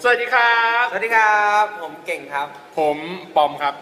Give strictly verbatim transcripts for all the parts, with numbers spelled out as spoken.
สวัสดีครับสวัสดีครับผมเก่งครับผมปอมครับ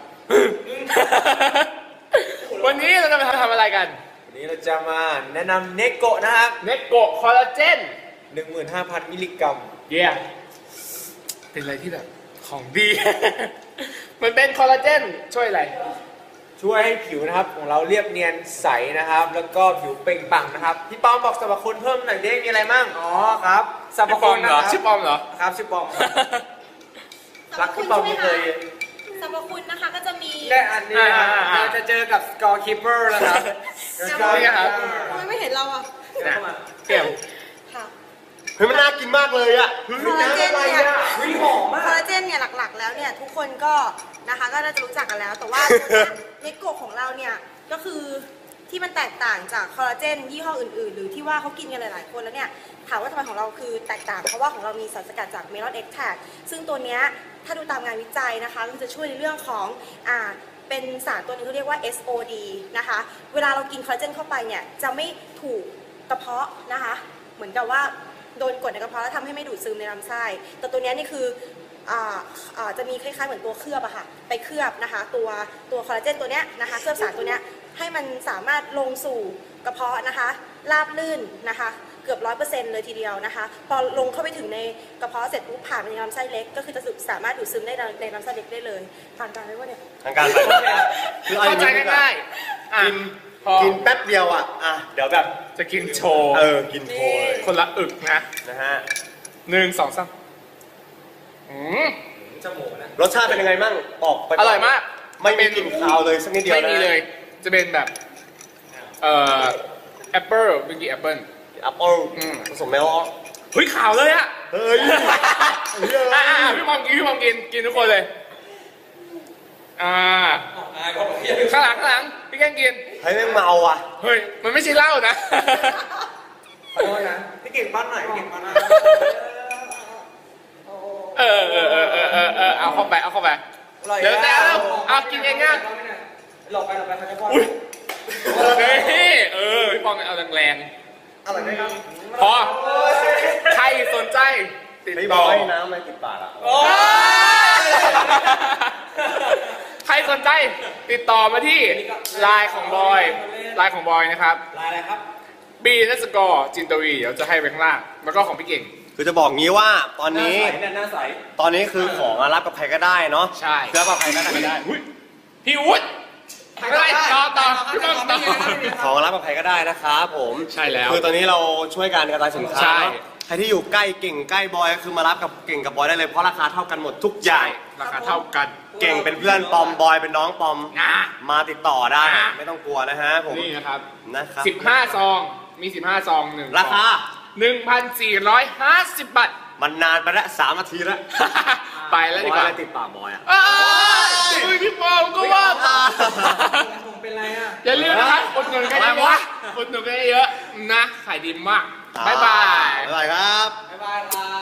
วันนี้เราจะมาทำอะไรกันวันนี้เราจะมาแนะนำเนโกะนะครับเนโกะคอลลาเจนหนึ่งหมื่นห้าพัน มิลลิกรัมเย้เป็นอะไรที่แบบของดี มันเป็นคอลลาเจนช่วยอะไรช่วยให้ผิวนะครับของเราเรียบเนียนใสนะครับแล้วก็ผิวเปล่งปลั่งนะครับพี่ปอมบอกสรรพคุณเพิ่มหน่อยเด้มีอะไรมั่งอ๋อครับสรรพคุณเหรอชื่อปอมเหรอครับชื่อปอมรักพี่ปอมไม่เคยสรรพคุณนะคะก็จะมีและอันนี้เราจะเจอกับ Score Keeper แล้วครับ Score ครับทำไมไม่เห็นเราอ่ะเกี่ยวค่ะเฮ้ยมันน่ากินมากเลยอ่ะคอลลาเจนเนี่ยวิหอมมากคอลลาเจนเนี่ยหลักๆแล้วเนี่ยทุกคนก็นะคะก็น่าจะรู้จักกันแล้วแต่ว่าเนโกะของเราเนี่ยก็คือที่มันแตกต่างจากคอลลาเจนยี่ห้ออื่นๆหรือที่ว่าเขากินกันหลายๆคนแล้วเนี่ยถามว่าทำไมของเราคือแตกต่างเพราะว่าของเรามีสารสกัดจากเมลอนเอ็กแทรซึ่งตัวเนี้ยถ้าดูตามงานวิจัยนะคะมันจะช่วยในเรื่องของอ่าเป็นสารตัวนึงเขาเรียกว่า เอส โอ ดี นะคะเวลาเรากินคอลลาเจนเข้าไปเนี่ยจะไม่ถูกกระเพาะนะคะเหมือนกับว่าโดนกดในกระเพาะแล้วทำให้ไม่ดูดซึมในลำไส้แต่ตัวนี้นี่คืออ่าอ่าจะมีคล้ายๆเหมือนตัวเคลือบอะค่ะไปเคลือบนะคะตัวตัวคอลลาเจนตัวเนี้ยนะคะเคลือบสารตัวเนี้ยให้มันสามารถลงสู่กระเพาะนะคะราบลื่นนะคะเกือบร้อยเปอร์เซ็นต์เลยทีเดียวนะคะพอลงเข้าไปถึงในกระเพาะเสร็จปุ๊บผ่านไปในลำไส้เล็กก็คือจะสามารถดูดซึมได้ในลำไส้เล็กได้เลยผ่านการได้ว่าเนี่ยทางการไปคือเข้าใจง่ายๆกินกินแป๊บเดียวอ่ะอ่ะเดี๋ยวแบบจะกินโชว์เออกินโชว์เลยคนละอึกนะนะฮะหนึ่งสองสามอืมจมูกนะรสชาติเป็นยังไงบ้างออกไปอร่อยมากไม่มีกลิ่นคาวเลยสักนิดเดียวไม่มีเลยจะเป็นแบบเอ่อแอปเปิลเป็นกี่แอปเปิลแอปเปิลผสมเมลอนเฮ้ยขาวเลยอะเฮ้ยพี่มอมกินพี่มอมกินกินทุกคนเลยอ่าข้างหลังข้างหลังพี่แกงกินเฮ้ยแม่งเมาอ่ะเฮ้ยมันไม่ใช่เหล้านะขอโทษนะพี่เก่งปั้นหน่อยพี่เก่งปั้นหน่อยเออเออเออเออเออเออเอาเข้าไปเอาเข้าไปเดี๋ยวแต่เอาเอากินเองง่ายหลอกไปหลอกไปเขาจะป้อนอุ้ยเฮ้ยเออพี่ปองเอาแรงอร่อยไหมครับพอใครสนใจติดต่อให้น้ำอะไรติดปากอ่ะใครสนใจติดต่อมาที่ไลน์ของบอยไลน์ของบอยนะครับไลน์อะไรครับบีนัสกอร์จินตวีเดี๋ยวจะให้ไปข้างล่างแล้วก็ของพี่เก่งคือจะบอกงี้ว่าตอนนี้ตอนนี้คือของรับกับใครก็ได้เนาะใช่เพื่อกับใครก็ได้พี่วุฒิไม่ต่อต่อพี่ต้องต่อของรับกับใครก็ได้นะครับผมใช่แล้วคือตอนนี้เราช่วยการกระจายสินค้าใครที่อยู่ใกล้เก่งใกล้บอยก็คือมารับกับเก่งกับบอยได้เลยเพราะราคาเท่ากันหมดทุกอย่างราคาเท่ากันเก่งเป็นเพื่อนปอมบอยเป็นน้องปอมมาติดต่อได้ไม่ต้องกลัวนะฮะผมนี่นะครับนะครับสิบห้าซองมีสิบห้าซองหนึ่งราคาหนึ่งพันสี่ร้อยห้าสิบบาทมันนานไปแล้วสามนาทีแล้วไปแล้วดีกว่าติดปากบอยอ่ะอุ้ยพี่ปอมก็ว่าผมเป็นไรอ่ะอย่าลืมนะครับอุดหนุนกันเยอะอุดหนุนกันเยอะนะขายดีมากบ๊ายบายบ๊ายบายครับบ๊ายบายครับ